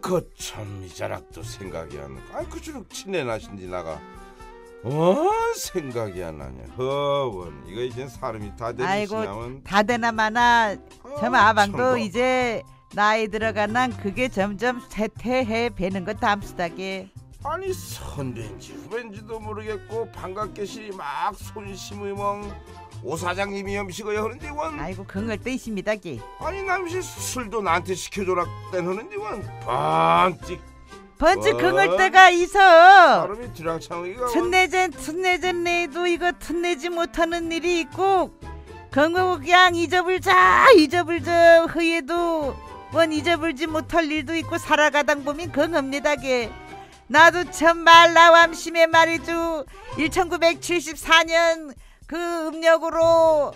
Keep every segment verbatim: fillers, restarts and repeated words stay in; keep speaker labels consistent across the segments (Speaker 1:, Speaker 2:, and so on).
Speaker 1: 거참 이자락도 생각이 안 나. 아이 그저럭 친해 나신지 나가 어 생각이 안 나냐. 허원 이거 이제 사람이 다 되는
Speaker 2: 아이고
Speaker 1: 시냐면
Speaker 2: 다 되나 마나 점
Speaker 1: 아,
Speaker 2: 아방도
Speaker 1: 참 뭐.
Speaker 2: 이제 나이 들어가난 그게 점점 쇠퇴해 배는 거 담수다게.
Speaker 1: 아니 선배인지 후배인지도 모르겠고 반갑게시리 막 손심의멍 오사장님이 염식어야 하는데 원
Speaker 2: 아이고 긍을 때이십니다게.
Speaker 1: 아니 남시 술도 나한테 시켜줘라 땐 하는데 원 번찍
Speaker 2: 번지
Speaker 1: 어?
Speaker 2: 긍을 때가 있어.
Speaker 1: 사람이 드랑창이가
Speaker 2: 튼내전 튼내전 내도 이거 튼내지 못하는 일이 있고 긍을 그냥 잊어불자 잊어불자 허예도 원 잊어불지 못할 일도 있고 살아가당 보면 긍합니다게. 나도 참 말라암심에 말이죠. 천구백칠십사 년 그 음력으로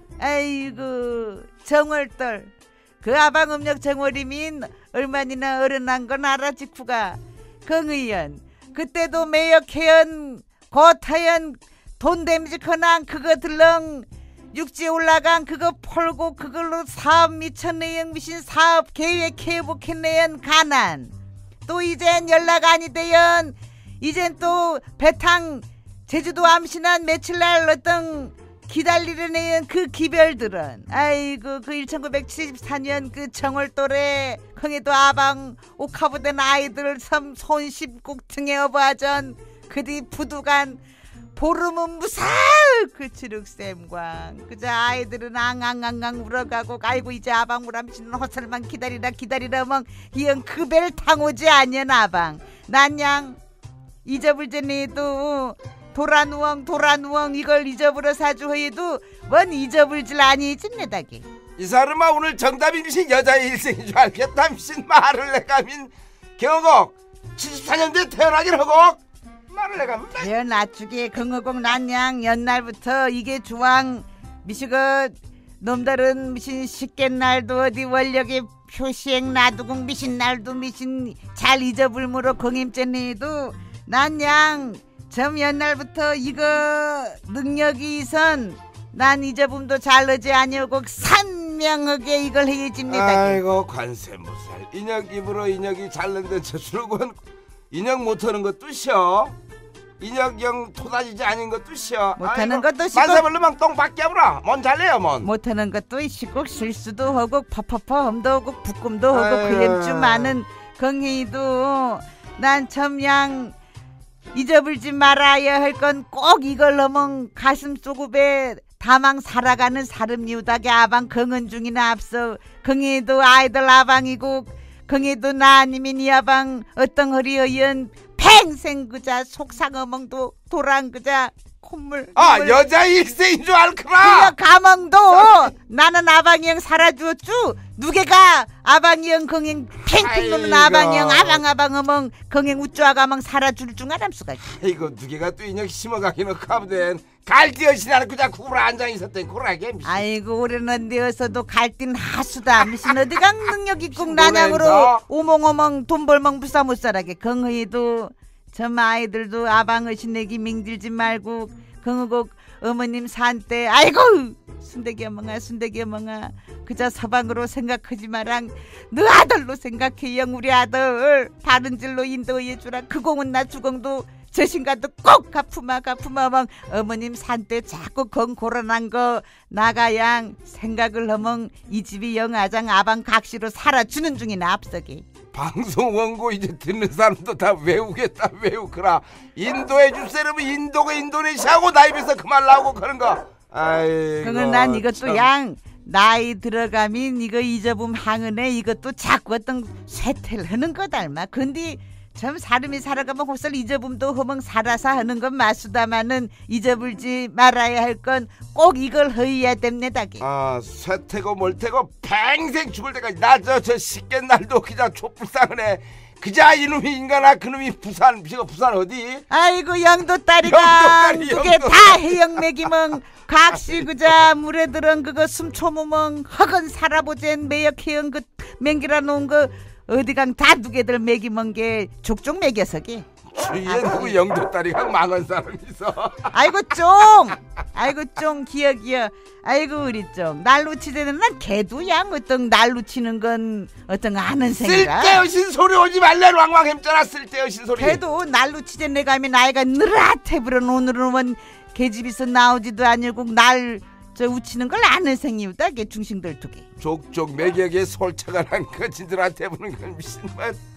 Speaker 2: 아이고 정월달 그 아방 음력 정월이민 얼마나 어른한 건 알아 직후가. 긍의연 그때도 매역해연 고타연 돈 댐직허난 그거 들렁 육지에 올라간 그거 펄고 그걸로 사업 미천내연 미신 사업 계획해 보겠네연 가난. 또 이젠 연락 아니 대연 이젠 또 배탕 제주도 암신한 며칠날 어떤 기다리려는 그 기별들은 아이고 그 천구백칠십사 년 그 정월달에 거기도 아방 옥하부된 아이들 섬 손십국 등에 어부하전 그뒤 부두간 보름은 무사 그 주륵샘광 그저 아이들은 앙앙앙앙 울어가고 아이고 이제 아방 우람씨는 허설만 기다리라 기다리라 멍 이형 그벨 탕오지 아니연 아방 난양 잊어불전에도 도라누엉 도라누엉 이걸 잊어버려 사주허에도 뭔 잊어불질 아니지내다게.
Speaker 1: 이 사람아 오늘 정답이 미신 여자의 일생인 줄 알겠다. 미신 말을 내가민 경옥 칠십사 년대 태어나긴 하고 말을 내가민
Speaker 2: 태어나주게 긍어곡 난양 연날부터 이게 주왕 미시거 놈들은 미신 십갯날도 어디 원력의 표시행 놔두고 미신 날도 미신 잘 잊어불므로 긍임전에도 난양 점 옛날부터 이거 능력이 선 난 잊어봄도 잘르지 아니오고 산명하게 이걸 해집니다.
Speaker 1: 아이고 관세무살 인혁 입으로 인혁이 잘는데 저수록은 인혁 못하는 것도 쉬어. 인혁영 토다지지 아닌 것도 쉬어.
Speaker 2: 못하는 것도 쉬고
Speaker 1: 만사벌르망 똥 밖에브라 뭔 잘래요 뭔
Speaker 2: 못하는 것도 쉬고 실수도 하고 퍼퍼퍼 험도 하고 부꿈도 하고 그염쯤 많은 긍희도 난 첨양 잊어불지 말아야 할 건 꼭 이걸 넘은 가슴 소급에 다망 살아가는 사람 이우다게 아방 긍은 중이나 앞서 긍이도 아이들 아방이고 긍이도 나 아니면 이 아방 어떤 허리어연 팽생 그자 속상어멍도 도랑 그자 콧물
Speaker 1: 아 여자 일생인 줄 알크라.
Speaker 2: 그여 가멍도 나는 아방이형 살아주었쭈 누게가 아방이형 긍행 팽팽 노는 아방이형 아방아방 어멍 긍행 우쭈아가멍 살아줄 중 아람수가.
Speaker 1: 이거 누게가 또 인형 심어가기는 카브된 갈디어시나는 그자 구부러 앉아있었던 고라게.
Speaker 2: 아이고 올해는 되어서도 갈딘 하수다 미신 어디가 능력 있고 난양으로 오멍오멍 돈 벌멍 부사 못살아게. 긍의도 저 아이들도 아방의신 내기 밍들지 말고 긍의고 어머님 산때 아이고 순대기 어멍아 순대기 어멍아 그저 서방으로 생각하지 마랑 너 아들로 생각해 영 우리 아들 바른 길로 인도해 주라. 그 공은 나 주공도 저신가도 꼭 갚으마 갚으마 멍 어머님 산때 자꾸 건 고란한 거 나가양 생각을 하멍 이 집이 영아장 아방 각시로 살아주는 중이나 앞서게.
Speaker 1: 방송 원고 이제 듣는 사람도 다 외우겠다 외우크라. 인도해 줄세라면 인도가 인도네시아고 나 입에서 그 말 나오고 그런 거. 아이고
Speaker 2: 그건 난 이것도
Speaker 1: 참.
Speaker 2: 양 나이 들어가면 이거 잊어봄 항은에 이것도 자꾸 어떤 쇠퇴를 하는 거달마. 근데 참 사람이 살아가면 혹시 잊어봄도 허멍 살아서 하는 건 마수다마는 잊어불지 말아야 할 건 꼭 이걸 허해야 됩니다.
Speaker 1: 아 쇠퇴고 몰퇴고 평생 죽을 때까지 나 저 저 십갯날도 그자 촛불상은에 그자 이놈이 인간아 그놈이 부산 비가 부산 어디?
Speaker 2: 아이고 영도 딸이가
Speaker 1: 영도 딸이,
Speaker 2: 두개
Speaker 1: 영도.
Speaker 2: 다 해영맥이멍 각시 그자 물에 들은 그거 숨초무멍 허건 살아보젠 매역해영 그 맹기라 놓은 거 어디강 다 두개들 맥이 먼게 족족 맥여서게.
Speaker 1: 주위에 누구 영도 딸이가 망한 사람이 있어.
Speaker 2: 아이고 좀 아이고 쫑 기억이여. 아이고 우리 쫑 날로 치대는 난 개도 양 어떤 날로 치는 건 어떤 아는 생이라.
Speaker 1: 쓸데없인 소리 오지 말래. 왕왕 햄잖아. 쓸데없인 소리.
Speaker 2: 개도 날로 치대 내가 하면 아이가 느라테 불은 오늘은 원 개집에서 나오지도 아니고 날 저 우치는 걸 아는 생이다. 개 중심들 두개
Speaker 1: 족족 매격에 솔차가 난 거지들한테 보는 건 미친 맛.